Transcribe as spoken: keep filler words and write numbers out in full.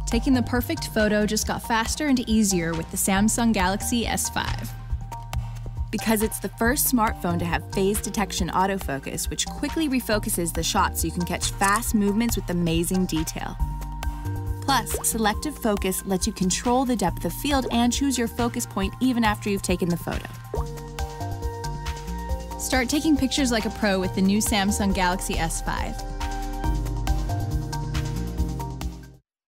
Taking the perfect photo just got faster and easier with the Samsung Galaxy S five. Because it's the first smartphone to have phase detection autofocus, which quickly refocuses the shot so you can catch fast movements with amazing detail. Plus, selective focus lets you control the depth of field and choose your focus point even after you've taken the photo. Start taking pictures like a pro with the new Samsung Galaxy S five.